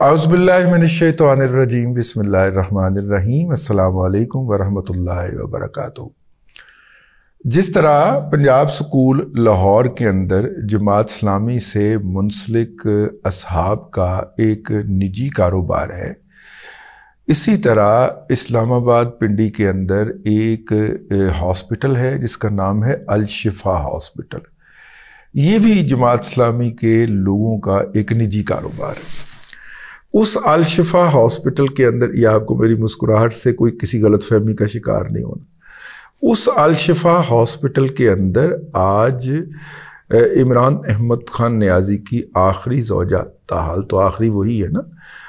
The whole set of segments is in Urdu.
اعوذ باللہ من الشیطان الرجیم بسم اللہ الرحمن الرحیم السلام علیکم ورحمۃ اللہ وبرکاتہ۔ جس طرح پنجاب سکول لاہور کے اندر جماعت اسلامی سے منسلک اصحاب کا ایک نجی کاروبار ہے، اسی طرح اسلام آباد پنڈی کے اندر ایک ہاسپٹل ہے جس کا نام ہے الشفا ہاسپٹل۔ یہ بھی جماعت اسلامی کے لوگوں کا ایک نجی کاروبار ہے۔ اس الشفا ہاسپٹل کے اندر، یہ آپ کو میری مسکراہٹ سے کوئی کسی غلط فہمی کا شکار نہیں ہونا، اس الشفا ہاسپٹل کے اندر آج عمران احمد خان نیازی کی آخری زوجہ، تاحال تو آخری وہی ہے نا،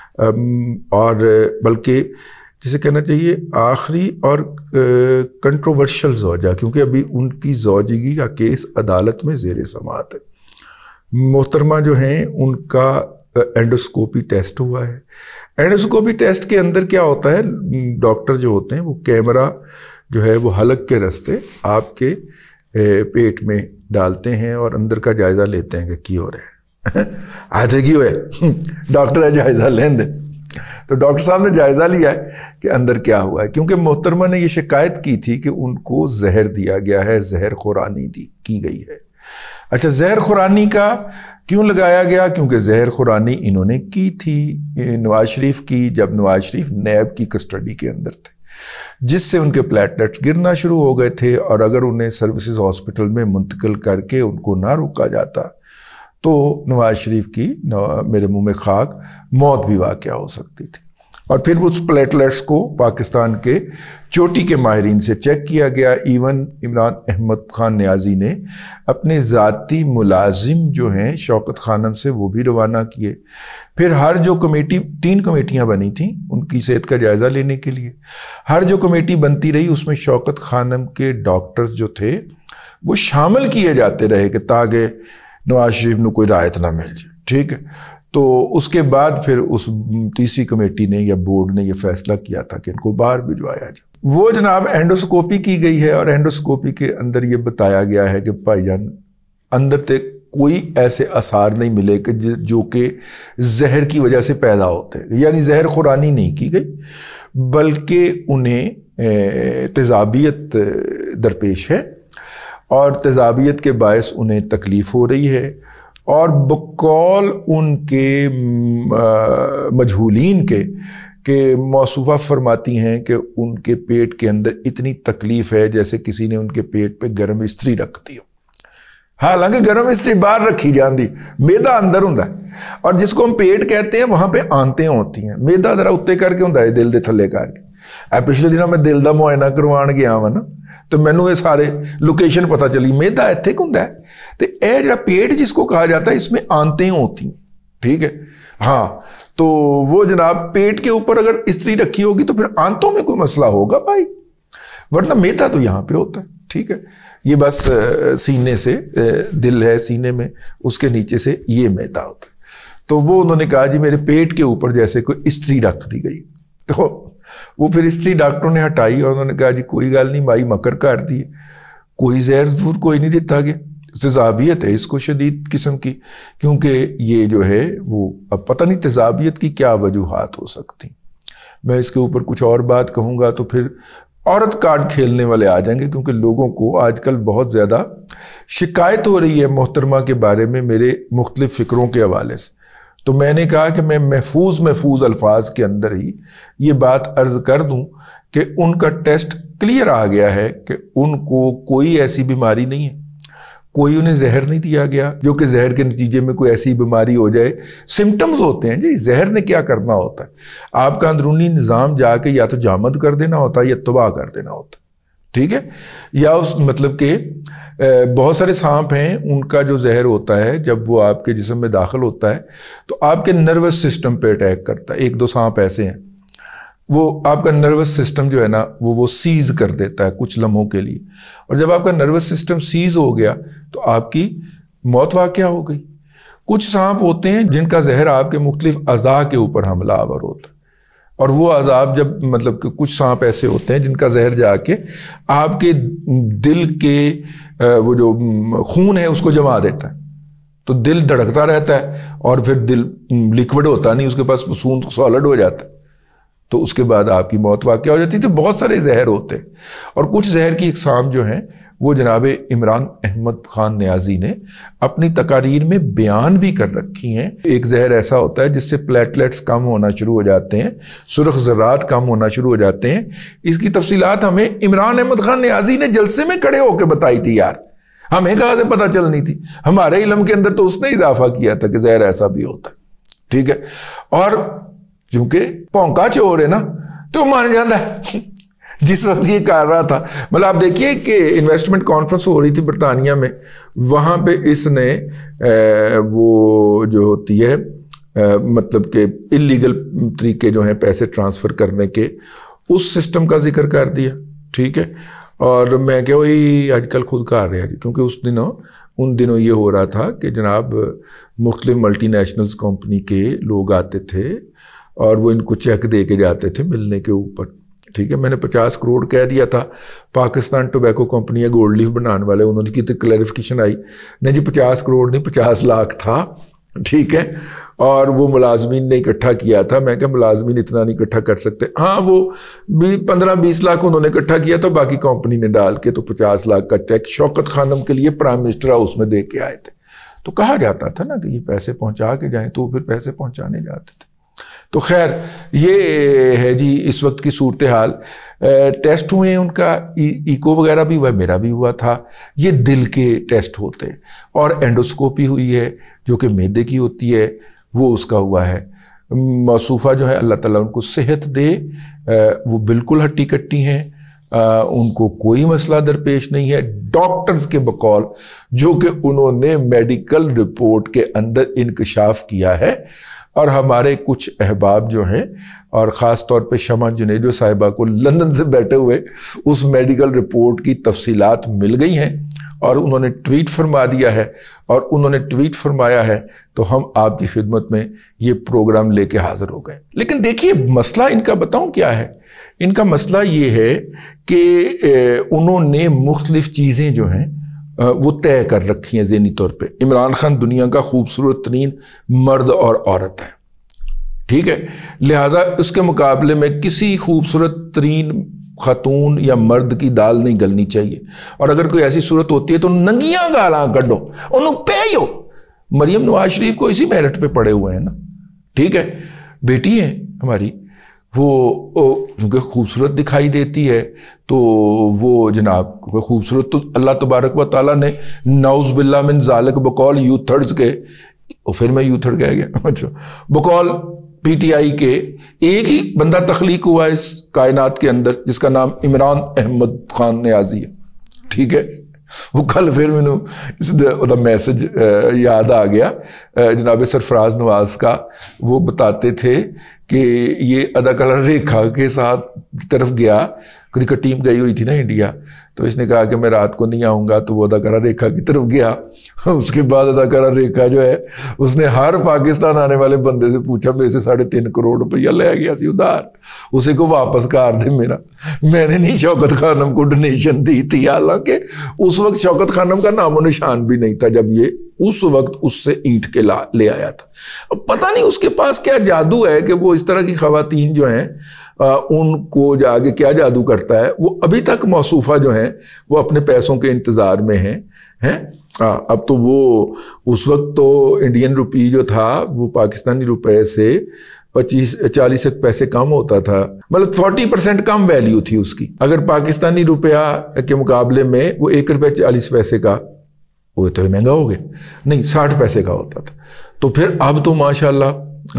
اور بلکہ جسے کہنا چاہیے آخری اور کنٹروورشل زوجہ، کیونکہ ابھی ان کی زوجگی کا کیس عدالت میں زیر سماعت ہے۔ محترمہ جو ہیں ان کا اینڈوسکوپی ٹیسٹ ہوا ہے۔ اینڈوسکوپی ٹیسٹ کے اندر کیا ہوتا ہے، ڈاکٹر جو ہوتے ہیں وہ کیمرہ جو ہے وہ حلق کے راستے آپ کے پیٹ میں ڈالتے ہیں اور اندر کا جائزہ لیتے ہیں کہ کی ہو رہا ہے، آدھے کی ہوئے ڈاکٹر ہے جائزہ لیں دے۔ تو ڈاکٹر صاحب نے جائزہ لیا ہے کہ اندر کیا ہوا ہے، کیونکہ محترمہ نے یہ شکایت کی تھی کہ ان کو زہر دیا گیا ہے، زہر خورانی کی گئی ہے۔ اچھا، زہر خورانی کا کیوں لگایا گیا؟ کیونکہ زہر خورانی انہوں نے کی تھی نواز شریف کی، جب نواز شریف نیب کی کسٹڈی کے اندر تھے، جس سے ان کے پلیٹلیٹس گرنا شروع ہو گئے تھے، اور اگر انہیں سروسز ہاسپٹل میں منتقل کر کے ان کو نہ روکا جاتا تو نواز شریف کی میرے منہ میں خاک موت بھی واقع ہو سکتی تھی۔ اور پھر اس پلیٹلیٹس کو پاکستان کے چوٹی کے ماہرین سے چیک کیا گیا۔ ایون عمران احمد خان نیازی نے اپنے ذاتی ملازم جو ہیں شوکت خانم سے وہ بھی روانہ کیے۔ پھر ہر جو کمیٹی، 3 کمیٹیاں بنی تھیں ان کی صحت کا جائزہ لینے کے لیے، ہر جو کمیٹی بنتی رہی اس میں شوکت خانم کے ڈاکٹرز جو تھے وہ شامل کیے جاتے رہے کہ تاکہ نواز شریف نے کوئی رعایت نہ مل جائے، ٹھیک ہے۔ تو اس کے بعد پھر اس تیسری کمیٹی نے یا بورڈ نے یہ فیصلہ کیا تھا کہ ان کو باہر بھجوایا جائے۔ وہ جناب اینڈوسکوپی کی گئی ہے، اور اینڈوسکوپی کے اندر یہ بتایا گیا ہے کہ بھائی جان اندر تک کوئی ایسے آثار نہیں ملے کہ جو کہ زہر کی وجہ سے پیدا ہوتے ہیں، یعنی زہر خورانی نہیں کی گئی، بلکہ انہیں تیزابیت درپیش ہے، اور تیزابیت کے باعث انہیں تکلیف ہو رہی ہے، اور بقول ان کے مجہولین کے کہ موصوفہ فرماتی ہیں کہ ان کے پیٹ کے اندر اتنی تکلیف ہے جیسے کسی نے ان کے پیٹ پہ گرم استری رکھ دی ہو، حالانکہ گرم استری باہر رکھی جاندی، میدا اندر ہوں ہے، اور جس کو ہم پیٹ کہتے ہیں وہاں پہ آنتیں ہوتی ہیں، میدا ذرا اتتے کر کے ہوں ہے، دل دے تھلے کر کے۔ پچھلے دنوں میں دل دا معائنہ کروان گیا وا نا، تو مینوں یہ سارے لوکیشن پتہ چلی، میدا اتنے ہوں ہے، تو اے جڑا پیٹ جس کو کہا جاتا ہے اس میں آنتیں ہوتی ہیں، ٹھیک ہے۔ ہاں، تو وہ جناب پیٹ کے اوپر اگر استری رکھی ہوگی تو پھر آنتوں میں کوئی مسئلہ ہوگا بھائی، ورنہ میدا تو یہاں پہ ہوتا ہے، ٹھیک ہے۔ یہ بس سینے سے، دل ہے سینے میں، اس کے نیچے سے یہ میدا ہوتا ہے۔ تو وہ انہوں نے کہا جی میرے پیٹ کے اوپر جیسے کوئی استری رکھ دی گئی، تو وہ پھر استری ڈاکٹروں نے ہٹائی، اور انہوں نے کہا جی کوئی گل نہیں، مائی مکر کر دی، کوئی زہر زور کوئی نہیں دیتا گیا، تیزابیت ہے اس کو شدید قسم کی، کیونکہ یہ جو ہے وہ اب پتہ نہیں تیزابیت کی کیا وجوہات ہو سکتی۔ میں اس کے اوپر کچھ اور بات کہوں گا تو پھر عورت کارڈ کھیلنے والے آ جائیں گے، کیونکہ لوگوں کو آج کل بہت زیادہ شکایت ہو رہی ہے محترمہ کے بارے میں میرے مختلف فکروں کے حوالے سے۔ تو میں نے کہا کہ میں محفوظ الفاظ کے اندر ہی یہ بات عرض کر دوں کہ ان کا ٹیسٹ کلیئر آ گیا ہے کہ ان کو کوئی ایسی بیماری نہیں ہے، کوئی انہیں زہر نہیں دیا گیا جو کہ زہر کے نتیجے میں کوئی ایسی بیماری ہو جائے۔ سمٹمز ہوتے ہیں جی، زہر نے کیا کرنا ہوتا ہے، آپ کا اندرونی نظام جا کے یا تو جامد کر دینا ہوتا ہے یا تباہ کر دینا ہوتا ہے، ٹھیک ہے۔ یا اس مطلب کہ بہت سارے سانپ ہیں، ان کا جو زہر ہوتا ہے جب وہ آپ کے جسم میں داخل ہوتا ہے تو آپ کے نروس سسٹم پہ اٹیک کرتا ہے۔ 1-2 سانپ ایسے ہیں، وہ آپ کا نروس سسٹم جو ہے نا وہ سیز کر دیتا ہے کچھ لمحوں کے لیے، اور جب آپ کا نروس سسٹم سیز ہو گیا تو آپ کی موت واقع ہو گئی۔ کچھ سانپ ہوتے ہیں جن کا زہر آپ کے مختلف اعضاء کے اوپر حملہ آور ہوتا ہے، اور وہ عذاب جب مطلب کہ کچھ سانپ ایسے ہوتے ہیں جن کا زہر جا کے آپ کے دل کے وہ جو خون ہے اس کو جما دیتا ہے، تو دل دھڑکتا رہتا ہے اور پھر دل لیکوڈ ہوتا نہیں، اس کے پاس خون سالڈ ہو جاتا ہے، تو اس کے بعد آپ کی موت واقع ہو جاتی ہے۔ تو بہت سارے زہر ہوتے ہیں، اور کچھ زہر کی اقسام جو ہیں وہ جناب عمران احمد خان نیازی نے اپنی تقاریر میں بیان بھی کر رکھی ہیں۔ ایک زہر ایسا ہوتا ہے جس سے پلیٹلیٹس کم ہونا شروع ہو جاتے ہیں، سرخ ذرات کم ہونا شروع ہو جاتے ہیں۔ اس کی تفصیلات ہمیں عمران احمد خان نیازی نے جلسے میں کھڑے ہو کے بتائی تھی یار، ہمیں کہاں سے پتہ چلنی تھی؟ ہمارے علم کے اندر تو اس نے اضافہ کیا تھا کہ زہر ایسا بھی ہوتا ہے، ٹھیک ہے۔ اور چونکہ پونکا چور ہے نا تو مان جانا ہے۔ جس وقت یہ کر رہا تھا، مطلب آپ دیکھیے کہ انویسٹمنٹ کانفرنس ہو رہی تھی برطانیہ میں، وہاں پہ اس نے وہ جو ہوتی ہے مطلب کہ اللیگل طریقے جو ہیں پیسے ٹرانسفر کرنے کے، اس سسٹم کا ذکر کر دیا، ٹھیک ہے۔ اور میں کہ وہی آج کل خود کر رہے ہیں، کیونکہ ان دنوں یہ ہو رہا تھا کہ جناب مختلف ملٹی نیشنلز کمپنی کے لوگ آتے تھے اور وہ ان کو چیک دے کے جاتے تھے ملنے کے اوپر، ٹھیک ہے۔ میں نے 50 کروڑ کہہ دیا تھا، پاکستان ٹوبیکو کمپنی ہے گولڈ لیف بنانے والے، انہوں نے کی تو کلیریفیکیشن آئی نہیں جی 50 کروڑ نہیں 50 لاکھ تھا، ٹھیک ہے۔ اور وہ ملازمین نے اکٹھا کیا تھا، میں کہ ملازمین اتنا نہیں اکٹھا کر سکتے، ہاں وہ 15-20 لاکھ انہوں نے اکٹھا کیا تھا، باقی کمپنی نے ڈال کے تو 50 لاکھ کا چیک شوکت خانم کے لیے پرائم منسٹر ہاؤس میں دے کے آئے تھے۔ تو کہا جاتا تھا نا کہ یہ پیسے پہنچا کے جائیں، تو پھر پیسے پہنچانے جاتے تھے۔ تو خیر یہ ہے جی اس وقت کی صورتحال۔ ٹیسٹ ہوئے ہیں ان کا، ایکو وغیرہ بھی ہوا ہے، میرا بھی ہوا تھا، یہ دل کے ٹیسٹ ہوتے ہیں، اور اینڈوسکوپی ہوئی ہے جو کہ معدے کی ہوتی ہے، وہ اس کا ہوا ہے۔ موصوفہ جو ہے اللہ تعالیٰ ان کو صحت دے، وہ بالکل ہٹی کٹی ہیں، ان کو کوئی مسئلہ درپیش نہیں ہے ڈاکٹرز کے بقول، جو کہ انہوں نے میڈیکل رپورٹ کے اندر انکشاف کیا ہے۔ اور ہمارے کچھ احباب جو ہیں، اور خاص طور پہ شمع جنیجو صاحبہ کو لندن سے بیٹھے ہوئے اس میڈیکل رپورٹ کی تفصیلات مل گئی ہیں، اور انہوں نے ٹویٹ فرما دیا ہے، اور انہوں نے ٹویٹ فرمایا ہے تو ہم آپ کی خدمت میں یہ پروگرام لے کے حاضر ہو گئے۔ لیکن دیکھیے مسئلہ ان کا بتاؤں کیا ہے؟ ان کا مسئلہ یہ ہے کہ انہوں نے مختلف چیزیں جو ہیں وہ طے کر رکھی ہیں ذہنی طور پہ۔ عمران خان دنیا کا خوبصورت ترین مرد اور عورت ہے، ٹھیک ہے، لہٰذا اس کے مقابلے میں کسی خوبصورت ترین خاتون یا مرد کی دال نہیں گلنی چاہیے، اور اگر کوئی ایسی صورت ہوتی ہے تو ننگیاں گالاں کڈو انہوں پیو۔ مریم نواز شریف کو اسی میرٹ پہ پڑے ہوئے ہیں نا، ٹھیک ہے، بیٹی ہے ہماری، وہ کیونکہ خوبصورت دکھائی دیتی ہے تو وہ جناب خوبصورت تو اللہ تبارک و تعالیٰ نے نعوذ باللہ من ذالک بقول یوتھرز کے، پھر میں یوتھر کہہ گیا، اچھا بقول پی ٹی آئی کے ایک ہی بندہ تخلیق ہوا ہے اس کائنات کے اندر جس کا نام عمران احمد خان نیازی ہے، ٹھیک ہے۔ وہ کل پھر میں میسج یاد آ گیا جناب سرفراز نواز کا، وہ بتاتے تھے کہ یہ اداکارہ ریکھا کے ساتھ کی طرف گیا، کرکٹ ٹیم گئی ہوئی تھی نا انڈیا، تو اس نے کہا کہ میں رات کو نہیں آؤں گا، تو وہ اداکارہ ریکھا کی طرف گیا۔ اس کے بعد اداکارہ ریکھا جو ہے اس نے ہر پاکستان آنے والے بندے سے پوچھا، میرے سے 3.5 کروڑ روپیہ لے گیا سی ادھار، اسے کو واپس کر دے میرا، میں نے نہیں شوکت خانم کو ڈونیشن دی تھی، حالانکہ اس وقت شوکت خانم کا نام و نشان بھی نہیں تھا جب یہ اس وقت اس سے اینٹ کے لے آیا تھا۔ اب پتہ نہیں اس کے پاس کیا جادو ہے کہ وہ اس طرح کی خواتین جو ہیں ان کو جا کے کیا جادو کرتا ہے۔ وہ ابھی تک موصوفہ جو ہیں وہ اپنے پیسوں کے انتظار میں ہیں۔ اب تو وہ اس وقت تو انڈین روپی جو تھا وہ پاکستانی روپے سے 40 پیسے کم ہوتا تھا، مطلب 40% کم ویلیو تھی اس کی۔ اگر پاکستانی روپیہ کے مقابلے میں وہ 1 روپے 40 پیسے کا، وہ تو مہنگا ہو گیا، نہیں 60 پیسے کا ہوتا تھا۔ تو پھر اب تو ماشاءاللہ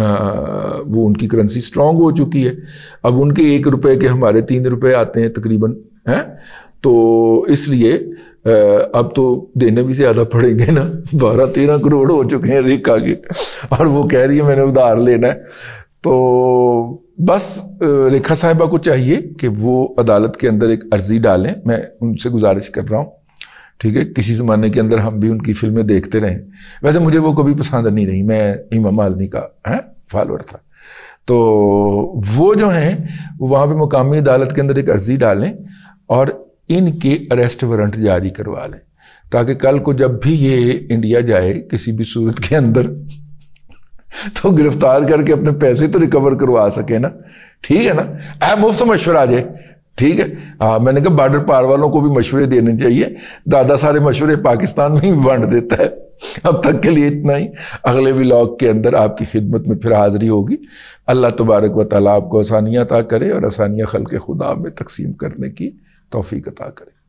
وہ ان کی کرنسی سٹرونگ ہو چکی ہے، اب ان کے 1 روپے کے ہمارے 3 روپے آتے ہیں تقریباً، تو اس لیے اب تو دینے بھی زیادہ پڑیں گے نا، 12-13 کروڑ ہو چکے ہیں ریکھا کے، اور وہ کہہ رہی ہے میں نے ادھار لینا ہے۔ تو بس ریکھا صاحبہ کو چاہیے کہ وہ عدالت کے اندر ایک عرضی ڈالیں، میں ان سے گزارش کر رہا ہوں، ٹھیک ہے، کسی زمانے کے اندر ہم بھی ان کی فلمیں دیکھتے رہیں، ویسے مجھے وہ کبھی پسند نہیں رہی، میں امام عالمی کا فالوور تھا، تو وہ جو ہیں وہاں پہ مقامی عدالت کے اندر ایک عرضی ڈالیں اور ان کے اریسٹ وارنٹ جاری کروا لیں، تاکہ کل کو جب بھی یہ انڈیا جائے کسی بھی صورت کے اندر تو گرفتار کر کے اپنے پیسے تو ریکور کروا سکے نا. ٹھیک ہے نا, مفت مشورہ آ جائے. ٹھیک ہے, ہاں میں نے کہا بارڈر پار والوں کو بھی مشورے دینے چاہیے. دادا سارے مشورے پاکستان میں ہی بانٹ دیتا ہے. اب تک کے لیے اتنا ہی. اگلے ولاگ کے اندر آپ کی خدمت میں پھر حاضری ہوگی. اللہ تبارک و تعالیٰ آپ کو آسانیاں عطا کرے اور آسانیاں خلق خدا میں تقسیم کرنے کی توفیق عطا کرے.